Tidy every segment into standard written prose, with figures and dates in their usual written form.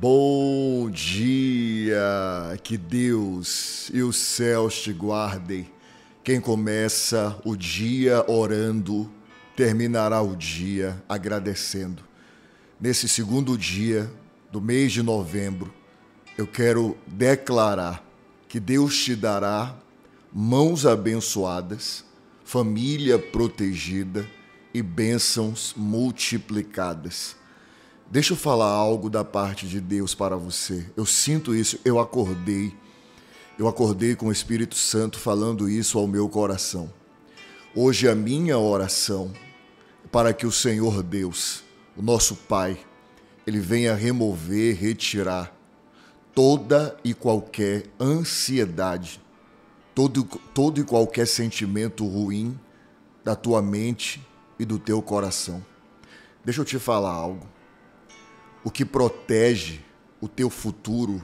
Bom dia, que Deus e os céus te guardem. Quem começa o dia orando, terminará o dia agradecendo. Nesse segundo dia do mês de novembro, eu quero declarar que Deus te dará mãos abençoadas, família protegida e bênçãos multiplicadas. Deixa eu falar algo da parte de Deus para você. Eu sinto isso, eu acordei com o Espírito Santo falando isso ao meu coração. Hoje a minha oração é para que o Senhor Deus, o nosso Pai, Ele venha remover, retirar toda e qualquer ansiedade, todo e qualquer sentimento ruim da tua mente e do teu coração. Deixa eu te falar algo. O que protege o teu futuro,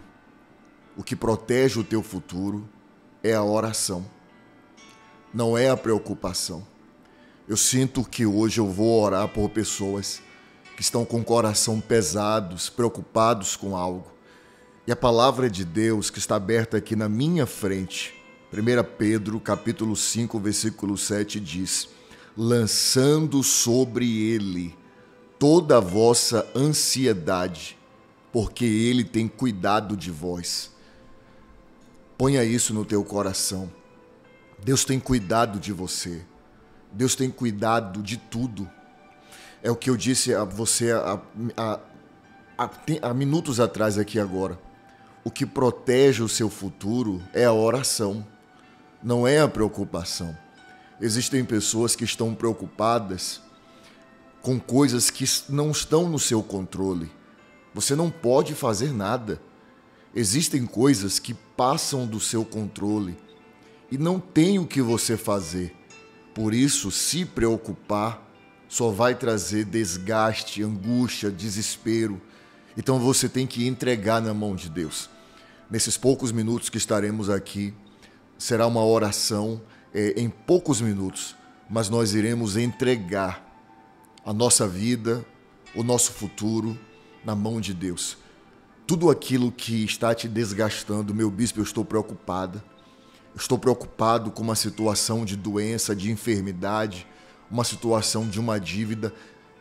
é a oração, não é a preocupação. Eu sinto que hoje eu vou orar por pessoas que estão com o coração pesados, preocupados com algo. E a palavra de Deus que está aberta aqui na minha frente, 1 Pedro, capítulo 5, versículo 7, diz: lançando sobre ele toda a vossa ansiedade, porque Ele tem cuidado de vós. Ponha isso no teu coração. Deus tem cuidado de você. Deus tem cuidado de tudo. É o que eu disse a você há minutos atrás aqui agora. O que protege o seu futuro é a oração, não é a preocupação. Existem pessoas que estão preocupadas com coisas que não estão no seu controle. Você não pode fazer nada. Existem coisas que passam do seu controle e não tem o que você fazer. Por isso, se preocupar só vai trazer desgaste, angústia, desespero. Então você tem que entregar na mão de Deus. Nesses poucos minutos que estaremos aqui, será uma oração em poucos minutos, mas nós iremos entregar a nossa vida, o nosso futuro na mão de Deus. Tudo aquilo que está te desgastando, meu bispo, eu estou preocupada. Eu estou preocupado com uma situação de doença, de enfermidade, uma situação de uma dívida.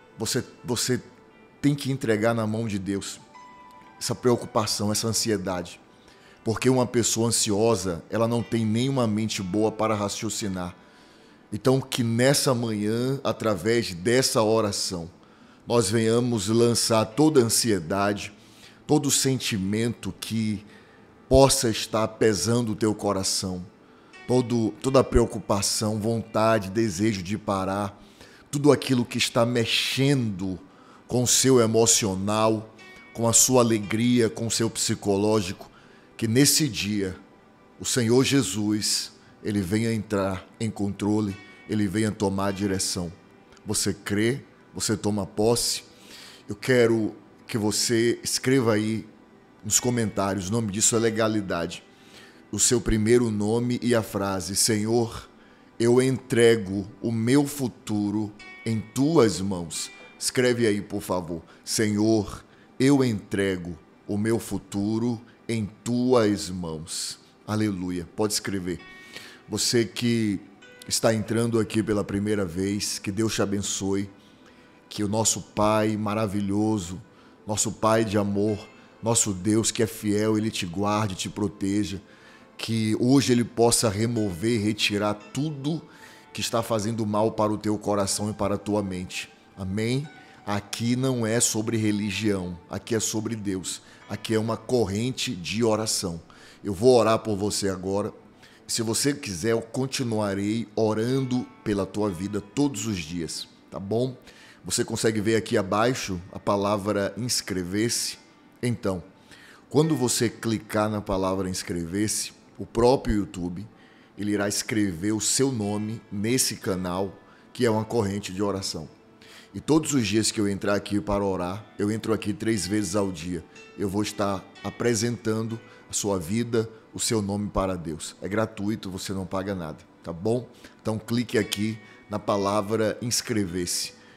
Você tem que entregar na mão de Deus essa preocupação, essa ansiedade. Porque uma pessoa ansiosa, ela não tem nenhuma mente boa para raciocinar. Então, que nessa manhã, através dessa oração, nós venhamos lançar toda a ansiedade, todo sentimento que possa estar pesando o teu coração, toda a preocupação, vontade, desejo de parar, tudo aquilo que está mexendo com o seu emocional, com a sua alegria, com o seu psicológico, que nesse dia o Senhor Jesus, Ele venha entrar em controle, Ele venha tomar a direção. Você crê? Você toma posse? Eu quero que você escreva aí nos comentários, o nome disso é legalidade, o seu primeiro nome e a frase: Senhor, eu entrego o meu futuro em Tuas mãos. Escreve aí, por favor. Senhor, eu entrego o meu futuro em Tuas mãos. Aleluia. Pode escrever. Você que está entrando aqui pela primeira vez, que Deus te abençoe, que o nosso Pai maravilhoso, nosso Pai de amor, nosso Deus que é fiel, Ele te guarde, te proteja, que hoje Ele possa remover, retirar tudo que está fazendo mal para o teu coração e para a tua mente. Amém? Aqui não é sobre religião, aqui é sobre Deus, aqui é uma corrente de oração. Eu vou orar por você agora. Se você quiser, eu continuarei orando pela tua vida todos os dias, tá bom? Você consegue ver aqui abaixo a palavra inscrever-se? Então, quando você clicar na palavra inscrever-se, o próprio YouTube, ele irá escrever o seu nome nesse canal, que é uma corrente de oração. E todos os dias que eu entrar aqui para orar, eu entro aqui 3 vezes ao dia. Eu vou estar apresentando a sua vida, o seu nome para Deus. É gratuito, você não paga nada, tá bom? Então clique aqui na palavra inscrever-se.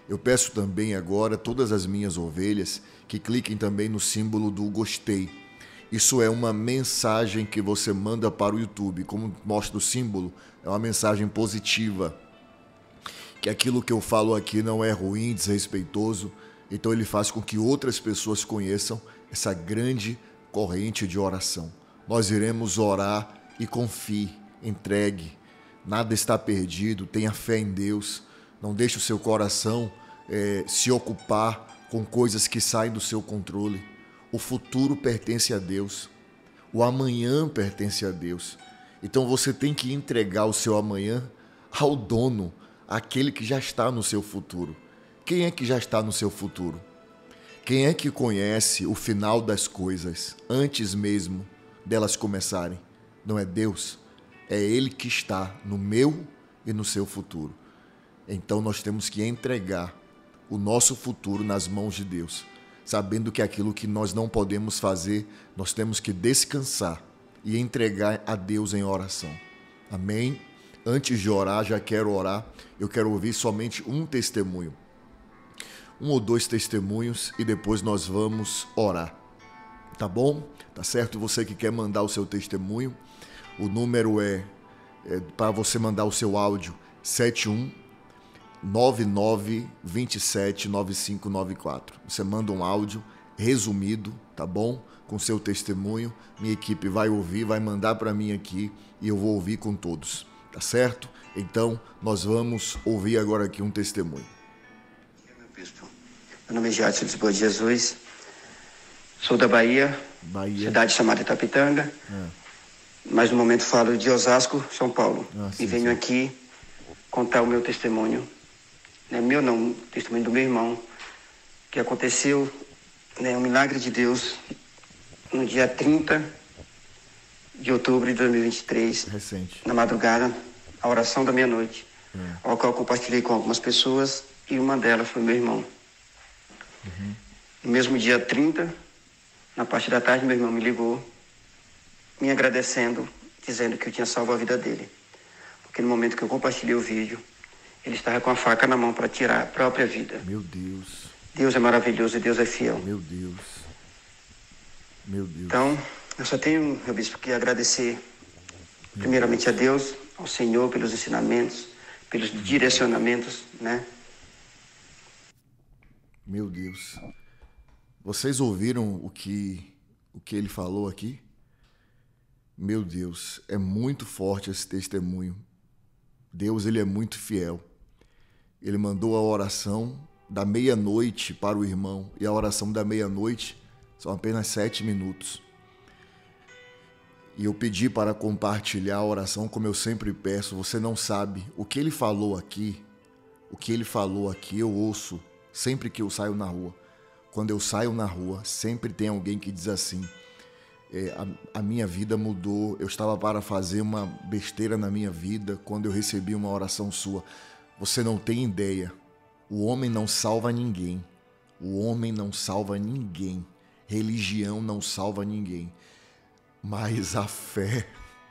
Eu peço também agora a todas as minhas ovelhas que cliquem também no símbolo do gostei. Isso é uma mensagem que você manda para o YouTube. Como mostra o símbolo, é uma mensagem positiva. Que aquilo que eu falo aqui não é ruim, desrespeitoso. Então ele faz com que outras pessoas conheçam essa grande corrente de oração. Nós iremos orar e confie, entregue. Nada está perdido, tenha fé em Deus. Não deixe o seu coração se ocupar com coisas que saem do seu controle. O futuro pertence a Deus. O amanhã pertence a Deus. Então você tem que entregar o seu amanhã ao dono, aquele que já está no seu futuro. Quem é que já está no seu futuro? Quem é que conhece o final das coisas antes mesmo delas começarem? Não é Deus? É Ele que está no meu e no seu futuro. Então nós temos que entregar o nosso futuro nas mãos de Deus, sabendo que aquilo que nós não podemos fazer, nós temos que descansar e entregar a Deus em oração. Amém? Antes de orar, já quero orar, eu quero ouvir somente um testemunho. 1 ou 2 testemunhos e depois nós vamos orar. Tá bom? Tá certo? Você que quer mandar o seu testemunho, o número é para você mandar o seu áudio 7199279594. Você manda um áudio resumido, tá bom? Com seu testemunho. Minha equipe vai ouvir, vai mandar para mim aqui e eu vou ouvir com todos. Tá certo? Então, nós vamos ouvir agora aqui um testemunho. Meu nome é Jadson Lisboa de Jesus. Sou da Bahia. Cidade chamada Itapitanga. Mas no momento falo de Osasco, São Paulo. Sim, e venho aqui contar o meu testemunho. Não é meu não, o testemunho do meu irmão. Que aconteceu, um milagre de Deus, no dia 30 de outubro de 2023. Recente. Na madrugada, a oração da meia-noite. Ao qual eu compartilhei com algumas pessoas e uma delas foi meu irmão. No mesmo dia 30, na parte da tarde, meu irmão me ligou, me agradecendo, dizendo que eu tinha salvo a vida dele. Porque no momento que eu compartilhei o vídeo, ele estava com a faca na mão para tirar a própria vida. Meu Deus. Deus é maravilhoso e Deus é fiel. Meu Deus. Meu Deus. Então, eu só tenho, meu bispo, que agradecer primeiramente a Deus, ao Senhor, pelos ensinamentos, pelos direcionamentos, Meu Deus. Vocês ouviram o que ele falou aqui? Meu Deus, é muito forte esse testemunho. Deus, ele é muito fiel. Ele mandou a oração da meia-noite para o irmão, e a oração da meia-noite são apenas 7 minutos. E eu pedi para compartilhar a oração como eu sempre peço. Você não sabe o que ele falou aqui. O que ele falou aqui eu ouço sempre que eu saio na rua. Quando eu saio na rua, sempre tem alguém que diz assim: a minha vida mudou, eu estava para fazer uma besteira na minha vida quando eu recebi uma oração sua. Você não tem ideia. O homem não salva ninguém. O homem não salva ninguém. Religião não salva ninguém. Mas a fé,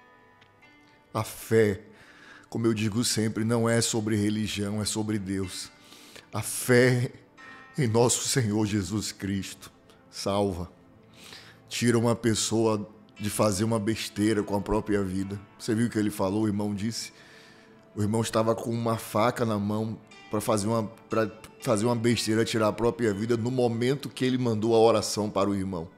como eu digo sempre, não é sobre religião, é sobre Deus. A fé em nosso Senhor Jesus Cristo salva. Tira uma pessoa de fazer uma besteira com a própria vida. Você viu o que ele falou? O irmão disse. O irmão estava com uma faca na mão para fazer uma besteira, tirar a própria vida, no momento que ele mandou a oração para o irmão.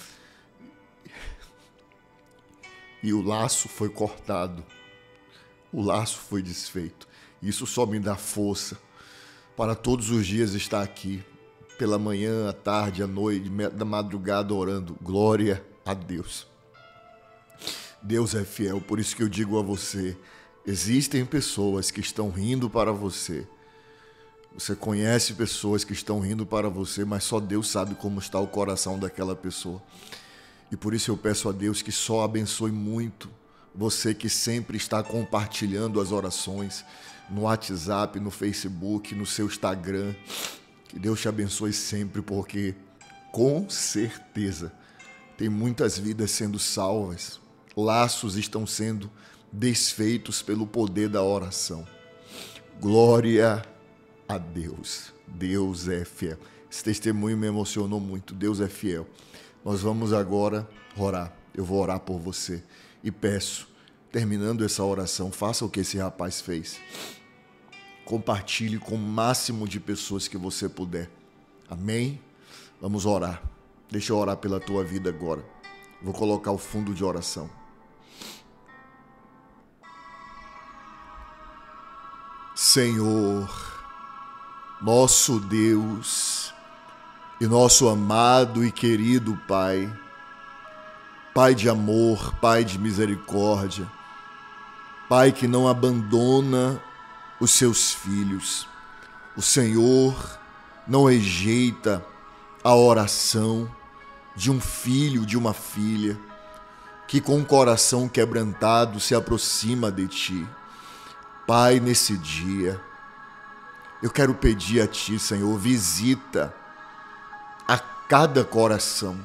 E o laço foi cortado. O laço foi desfeito. Isso só me dá força para todos os dias estar aqui, pela manhã, à tarde, à noite, da madrugada, orando. Glória a Deus. Deus é fiel, por isso que eu digo a você, existem pessoas que estão rindo para você. Você conhece pessoas que estão rindo para você, mas só Deus sabe como está o coração daquela pessoa. E por isso eu peço a Deus que só abençoe muito você que sempre está compartilhando as orações no WhatsApp, no Facebook, no seu Instagram. Que Deus te abençoe sempre, porque com certeza tem muitas vidas sendo salvas. Laços estão sendo desfeitos pelo poder da oração. Glória a Deus. Deus é fiel. Esse testemunho me emocionou muito. Deus é fiel. Nós vamos agora orar. Eu vou orar por você e peço, terminando essa oração, faça o que esse rapaz fez. Compartilhe com o máximo de pessoas que você puder. Amém? Vamos orar. Deixa eu orar pela tua vida agora. Vou colocar o fundo de oração. Senhor, nosso Deus e nosso amado e querido Pai, Pai de amor, Pai de misericórdia, Pai que não abandona os seus filhos. O Senhor não rejeita a oração de um filho, de uma filha, que com o coração quebrantado se aproxima de Ti. Pai, nesse dia, eu quero pedir a Ti, Senhor, visita a cada coração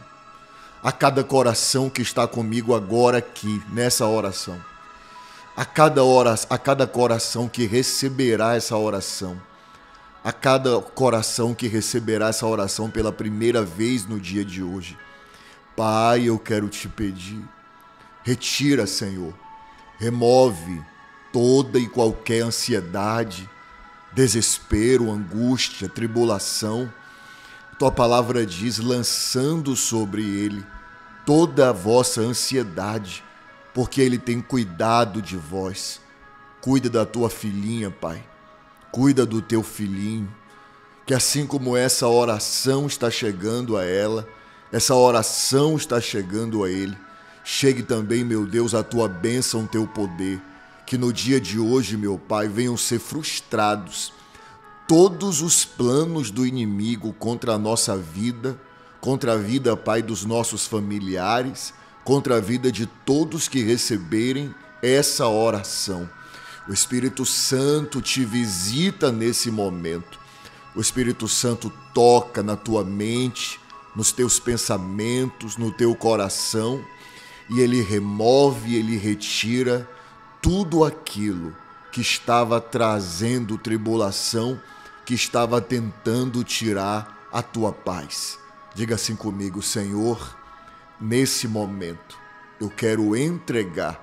que está comigo agora aqui, nessa oração. A cada coração que receberá essa oração. A cada coração que receberá essa oração pela primeira vez no dia de hoje. Pai, eu quero Te pedir, retira, Senhor, remove toda e qualquer ansiedade, desespero, angústia, tribulação. Tua palavra diz, lançando sobre ele toda a vossa ansiedade, porque ele tem cuidado de vós. Cuida da tua filhinha, Pai. Cuida do teu filhinho, que assim como essa oração está chegando a ela, essa oração está chegando a ele, chegue também, meu Deus, a tua bênção, o teu poder, que no dia de hoje, meu Pai, venham ser frustrados todos os planos do inimigo contra a nossa vida, contra a vida, Pai, dos nossos familiares, contra a vida de todos que receberem essa oração. O Espírito Santo te visita nesse momento. O Espírito Santo toca na tua mente, nos teus pensamentos, no teu coração, e ele remove, ele retira tudo aquilo que estava trazendo tribulação, que estava tentando tirar a tua paz. Diga assim comigo, Senhor, nesse momento eu quero entregar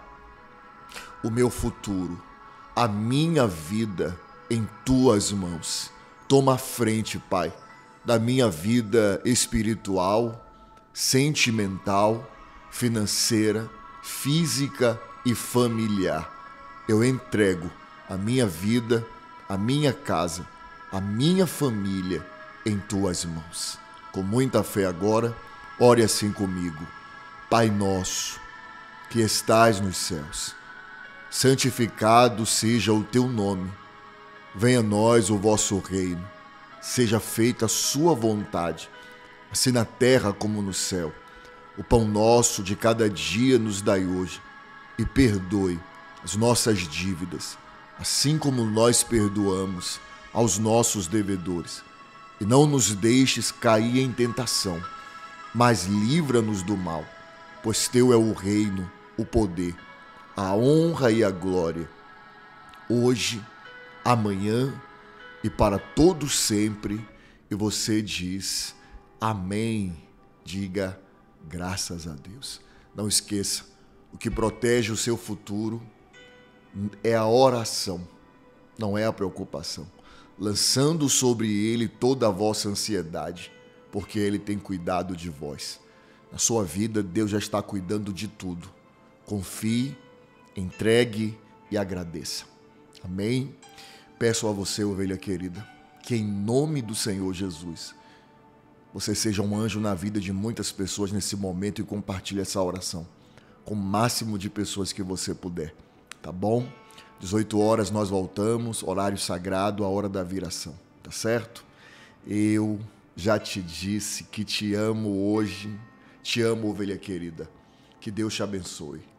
o meu futuro, a minha vida em tuas mãos. Toma a frente, Pai, da minha vida espiritual, sentimental, financeira, física e familiar. Eu entrego a minha vida, a minha casa, a minha família em tuas mãos. Com muita fé agora, ore assim comigo. Pai nosso, que estais nos céus, santificado seja o teu nome. Venha a nós o vosso reino. Seja feita a sua vontade, assim na terra como no céu. O pão nosso de cada dia nos dai hoje, e perdoe as nossas dívidas, assim como nós perdoamos aos nossos devedores. E não nos deixes cair em tentação, mas livra-nos do mal, pois teu é o reino, o poder, a honra e a glória, hoje, amanhã e para todos sempre. E você diz amém. Diga graças a Deus. Não esqueça, o que protege o seu futuro é a oração, não é a preocupação. Lançando sobre ele toda a vossa ansiedade, porque ele tem cuidado de vós. Na sua vida, Deus já está cuidando de tudo. Confie, entregue e agradeça. Amém? Peço a você, ovelha querida, que em nome do Senhor Jesus, você seja um anjo na vida de muitas pessoas nesse momento e compartilhe essa oração com o máximo de pessoas que você puder. Tá bom? 18 horas nós voltamos, horário sagrado, a hora da viração. Tá certo? Eu já te disse que te amo hoje. Te amo, ovelha querida. Que Deus te abençoe.